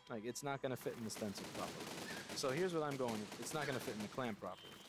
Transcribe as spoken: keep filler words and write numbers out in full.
Like, it's not going to fit in the stencil properly. So here's what I'm going with. It's not going to fit in the clamp properly.